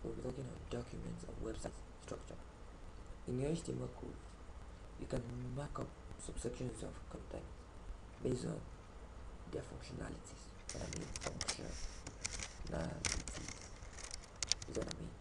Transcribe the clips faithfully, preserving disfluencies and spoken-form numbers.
we'll be talking on documents and website structure. In your H T M L code, you can mark up subsections of content based on their functionalities. What I mean, functionality is what I mean.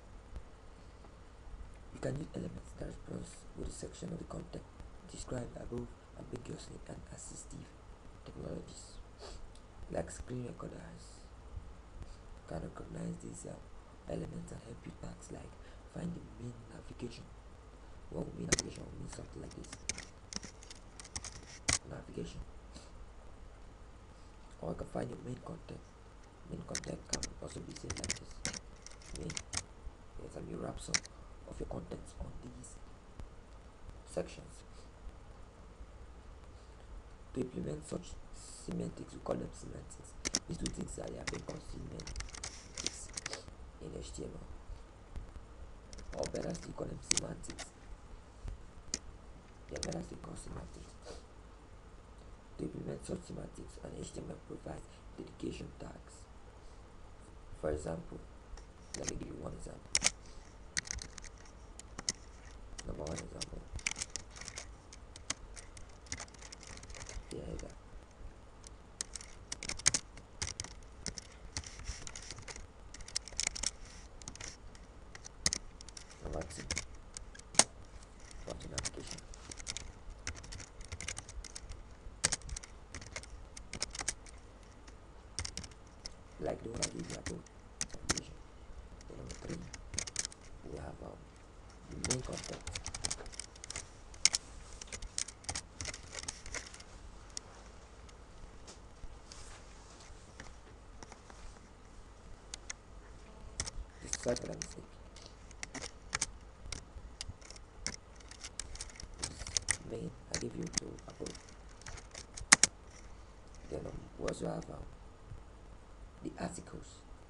You can use elements that respond with a section of the content described above ambiguously and assistive technologies like screen recorders can recognize these uh, elements and help you tasks like find the main navigation. What will mean navigation will mean something like this. Navigation. Or I can find the main content. Main content can also be seen like this. Main. Yes, and you wrap some of your contents on these sections. To implement such semantics, we call them semantics. These two things are they are being called semantics in H T M L. Or better still call them semantics. Yeah, better still call semantics. To implement such semantics, an H T M L provides dedication tags. For example, let me give you one example. Number one example. The header. Number two. Button application. Like the one I gave you above. Application. Then number three, we have um, the main content. Sorry for that mistake. This main I give you to above. Then um, we also have um, the articles.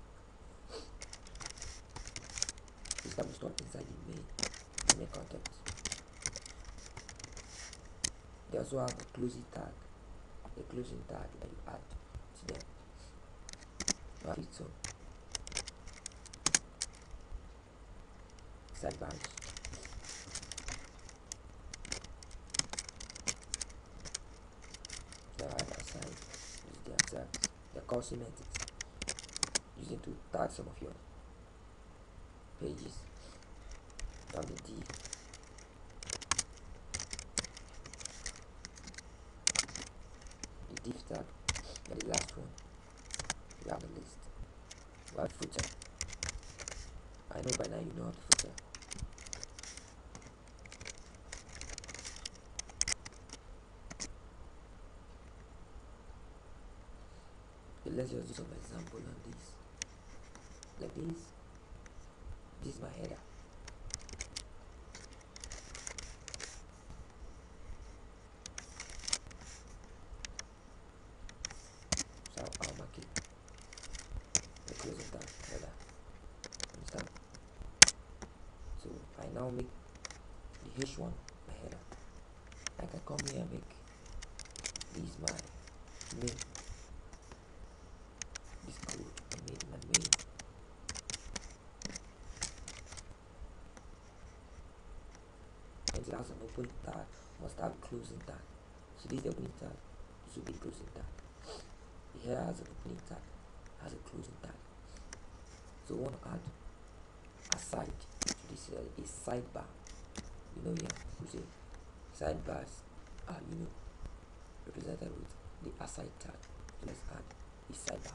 This can be stored inside the main, the main content. They also have a closing tag, a closing tag that you add to them. You have it so. Sidebars. They are aside, use their tags. They are called semantics. Using to tag some of your pages. You have the div. The div tag, and the last one, you have the list. You have footer. I know by now you know how to footer. Okay, let's just do some example on this. Like this. This is my header. So I'll mark it. The closing tag header. Understand? So I now make the H one my header. I can come here and make this my main. This code I made my main. And it has an opening tag, must have a closing tag. So this is the opening tag, this will be the closing tag. Here has an opening tag, has a closing tag. So we want to add a side to this uh, a sidebar. You know here we say sidebars are you know represented with the aside tag. So let's add a sidebar.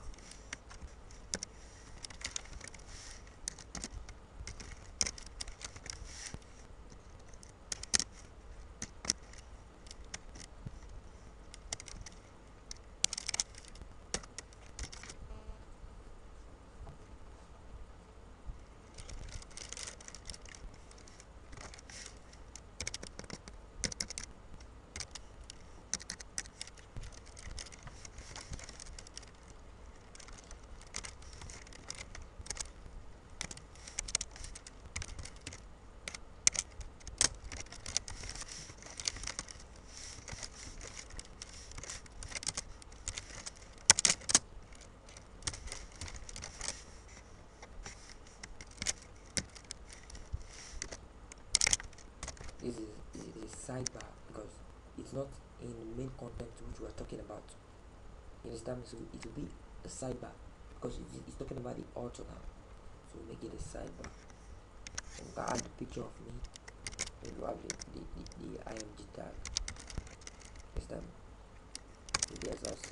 sidebar because it's not in the main content which we are talking about. You understand me? So it will be a sidebar because it's, it's talking about the author now. So make it a sidebar. And you can add the picture of me. Then you have the, the, the, the I M G tag. Understand me? So there's also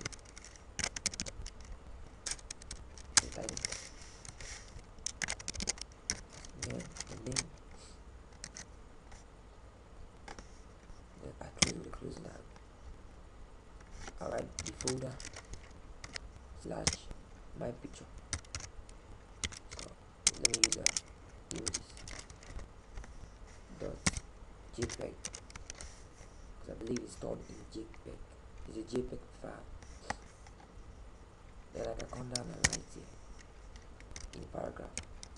the title. Then the name. Then I close with the closing tag. Alright, the folder slash my picture. So let me use a images dot jpeg because I believe it's stored in jpeg. It's a jpeg file. Then I can come down and write here in the paragraph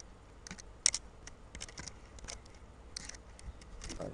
because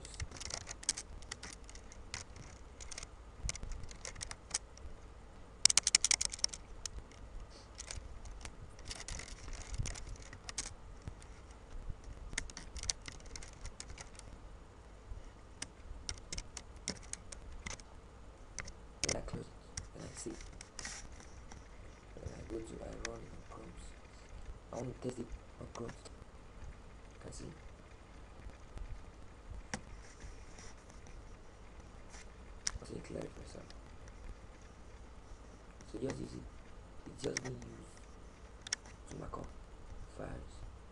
when I close it, when I see, when I go to I run in Chrome, I want to test it on Chrome. You can see. So it clarify myself. So just use it. It's just being used to mark up files.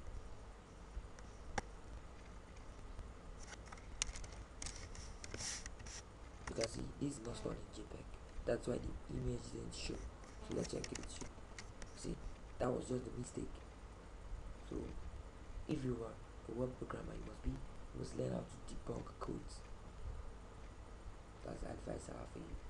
You can see this is not stored in JPEG. That's why the image didn't show. So let's check if it show. See, that was just a mistake. So if you are a web programmer, you must be you must learn how to debug codes. That's the advice I have for you.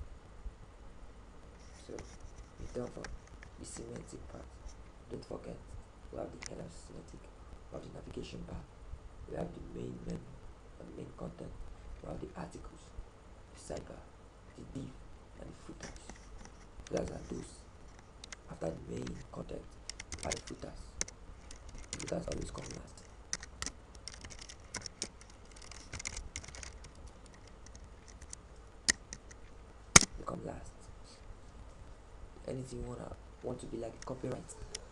So in terms of the semantic part, don't forget we have the header semantic, we have the navigation bar, we have the main menu and the main content, we have the articles, the sidebar, the div, and the footers. Footers are those after the main content are the footers. The footers always come last. They come last. Anything you wanna want to be like copyright.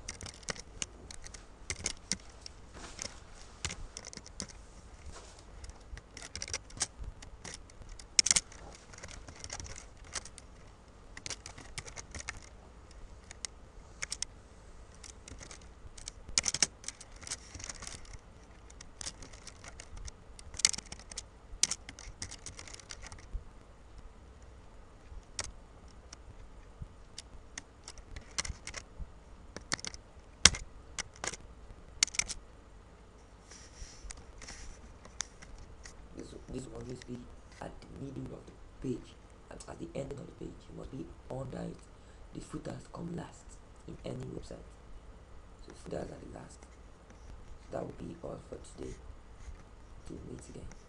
This, this will always be at the middle of the page and at the ending of the page. You must be under it. The footers come last in any website. So footers are the last. So that will be all for today. Till we meet again.